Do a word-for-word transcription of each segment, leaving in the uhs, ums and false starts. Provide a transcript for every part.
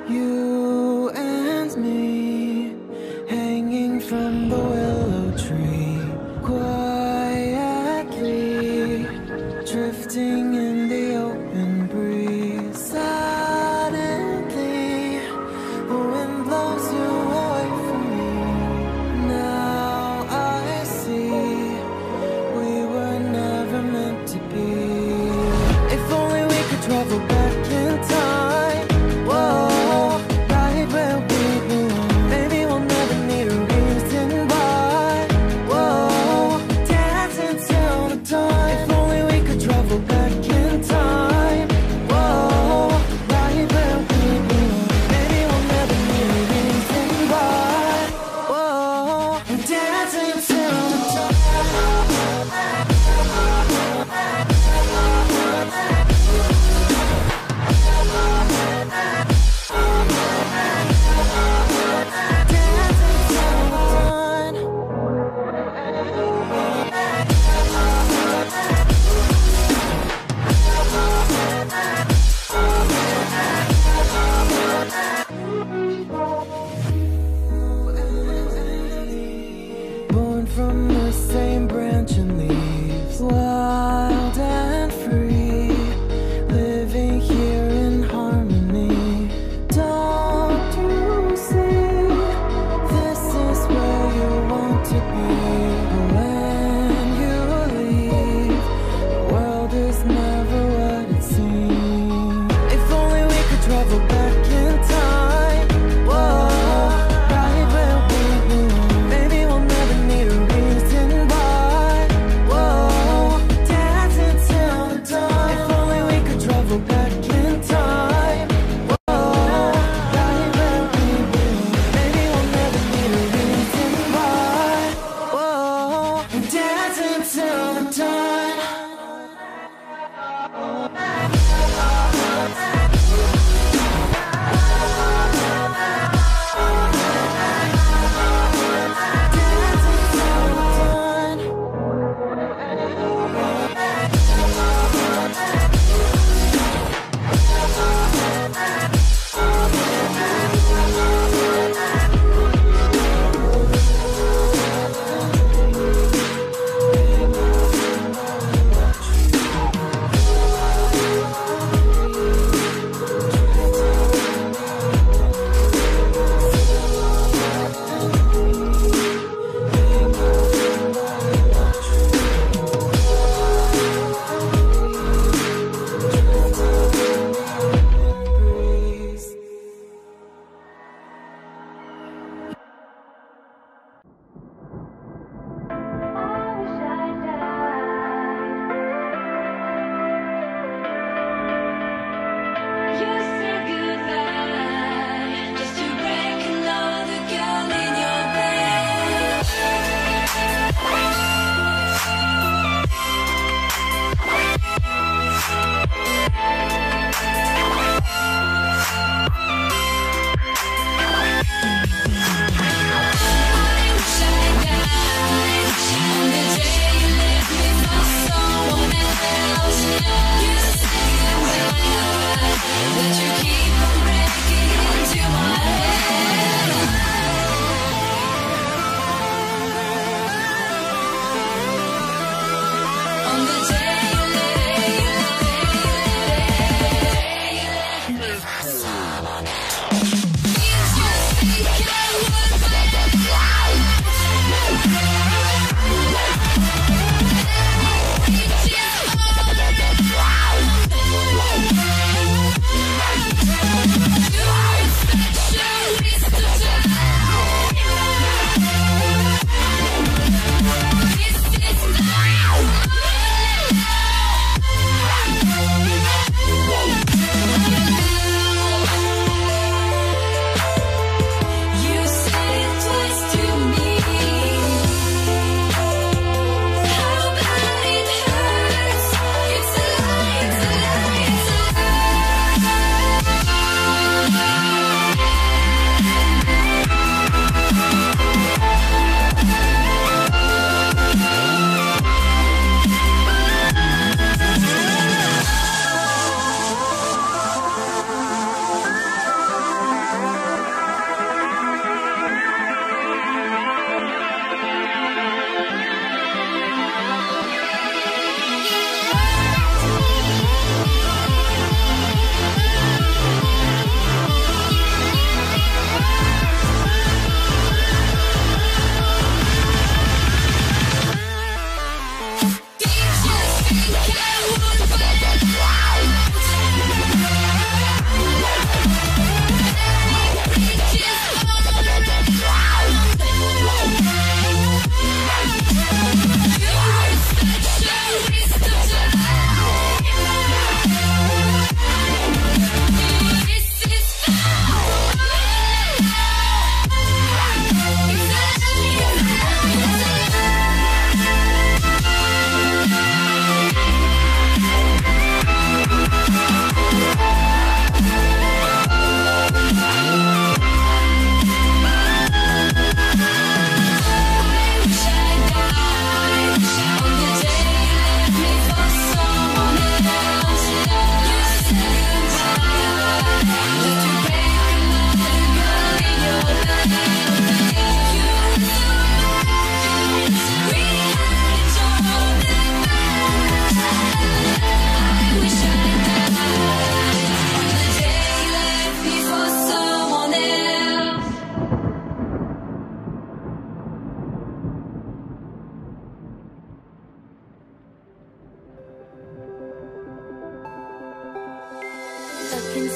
You and me, hanging from the willow tree, quietly drifting in the open breeze. Suddenly, the wind blows you away from me. Now I see we were never meant to be. If only we could travel back in time. Whoa, right where we belong. Maybe we'll never need a reason why. Whoa, dancing till the dawn. If only we could travel back in time. Whoa, right where we belong. Maybe we'll never need a reason why. Whoa, dancing till the dawn. Born from the same branch and leaves, wild and free, living here in harmony. Don't you see, this is where you want to be. But when you leave, the world is never what it seems. If only we could travel back in time. Whoa, right where we belong. Maybe we'll never need a reason why. Whoa, dancing till the dawn. If only we could travel back in time. Whoa, right where we belong. Maybe we'll never need a reason why. Whoa, dancing till the dawn.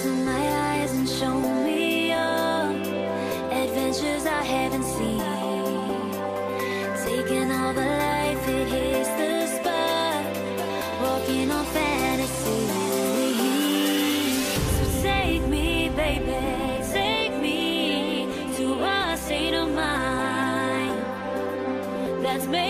my eyes and show me your adventures I haven't seen. Taking all the life, it hits the spot. Walking on fantasy. So take me, baby, take me to a state of mind that's made